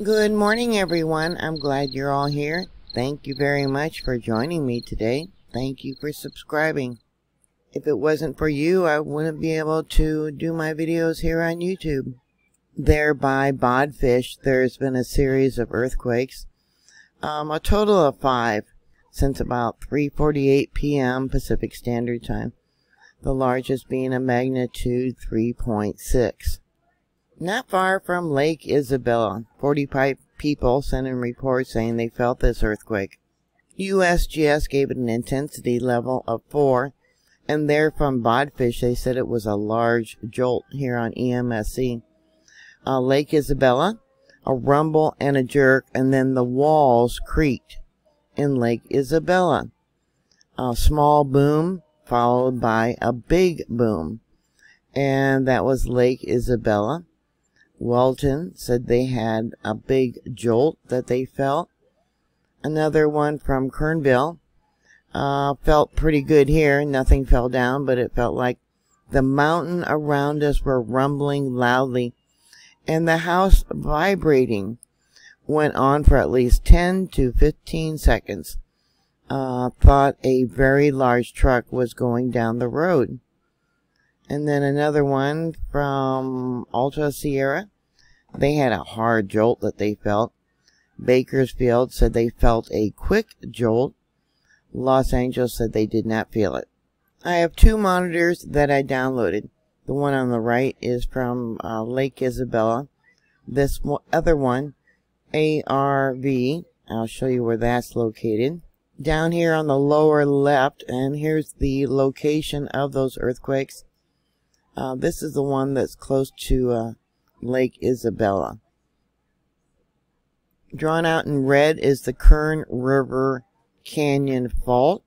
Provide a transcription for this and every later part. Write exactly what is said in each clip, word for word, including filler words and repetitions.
Good morning, everyone. I'm glad you're all here. Thank you very much for joining me today. Thank you for subscribing. If it wasn't for you, I wouldn't be able to do my videos here on YouTube. There by Bodfish, there's been a series of earthquakes, um, a total of five, since about three forty-eight p m Pacific Standard Time, the largest being a magnitude three point six. Not far from Lake Isabella, forty-five people sent in reports saying they felt this earthquake. U S G S gave it an intensity level of four, and there from Bodfish they said it was a large jolt here on E M S C. Uh, Lake Isabella, a rumble and a jerk, and then the walls creaked in Lake Isabella. A small boom followed by a big boom, and that was Lake Isabella. Welton said they had a big jolt that they felt. Another one from Kernville uh, felt pretty good here. Nothing fell down, but it felt like the mountain around us were rumbling loudly, and the house vibrating went on for at least ten to fifteen seconds. Uh, thought a very large truck was going down the road. And then another one from Alta Sierra. They had a hard jolt that they felt. Bakersfield said they felt a quick jolt. Los Angeles said they did not feel it. I have two monitors that I downloaded. The one on the right is from uh, Lake Isabella. This other one, A R V, I'll show you where that's located. Down here on the lower left, and here's the location of those earthquakes. Uh, this is the one that's close to uh, Lake Isabella. Drawn out in red is the Kern River Canyon Fault.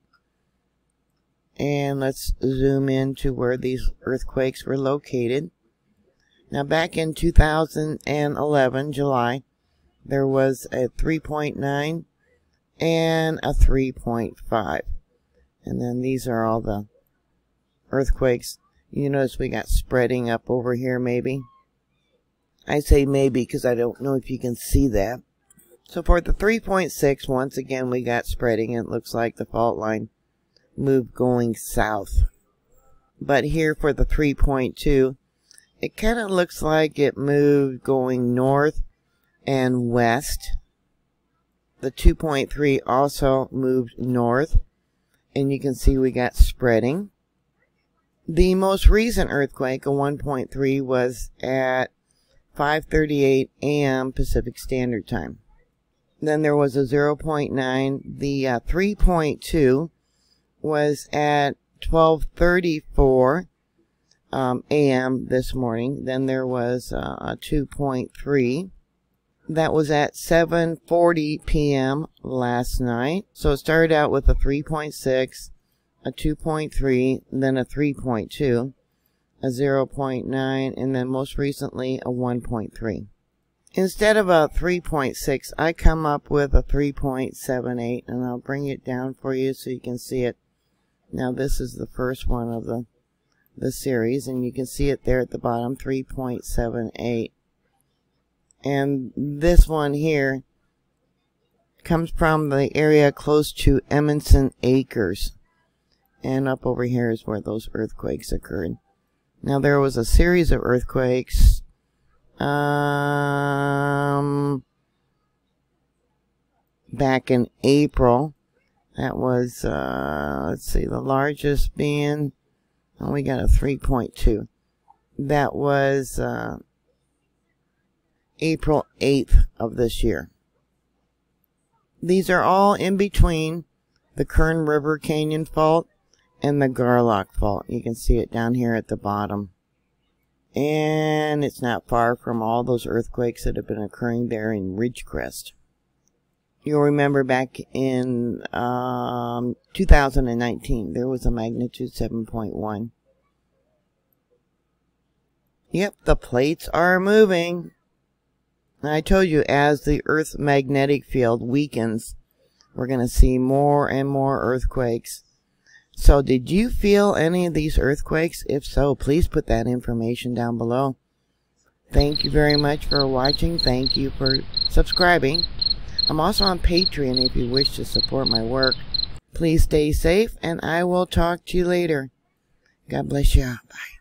And let's zoom in to where these earthquakes were located. Now back in two thousand eleven, July, there was a three point nine and a three point five. And then these are all the earthquakes. You notice we got spreading up over here, maybe. I say maybe because I don't know if you can see that. So for the three point six, once again, we got spreading. It looks like the fault line moved going south. But here for the three point two, it kind of looks like it moved going north and west. The two point three also moved north. And you can see we got spreading. The most recent earthquake, a one point three, was at five thirty-eight a m Pacific Standard Time. Then there was a zero point nine. The uh, three point two was at twelve thirty-four um, a m this morning. Then there was uh, a two point three. That was at seven forty p m last night. So it started out with a three point six. A two point three, then a three point two, a zero point nine, and then most recently a one point three. Instead of a three point six, I come up with a three point seven eight, and I'll bring it down for you so you can see it. Now this is the first one of the, the series, and you can see it there at the bottom, three point seven eight. And this one here comes from the area close to Emerson Acres. And up over here is where those earthquakes occurred. Now there was a series of earthquakes. Um, back in April. That was, uh, let's see, the largest being, oh, we got a three point two. That was uh, April eighth of this year. These are all in between the Kern River Canyon Fault and the Garlock Fault. You can see it down here at the bottom. And it's not far from all those earthquakes that have been occurring there in Ridgecrest. You'll remember back in um, two thousand nineteen, there was a magnitude seven point one. Yep, the plates are moving. I told you, as the Earth's magnetic field weakens, we're going to see more and more earthquakes. So did you feel any of these earthquakes? If so, please put that information down below. Thank you very much for watching. Thank you for subscribing. I'm also on Patreon if you wish to support my work. Please stay safe, and I will talk to you later. God bless you. Bye.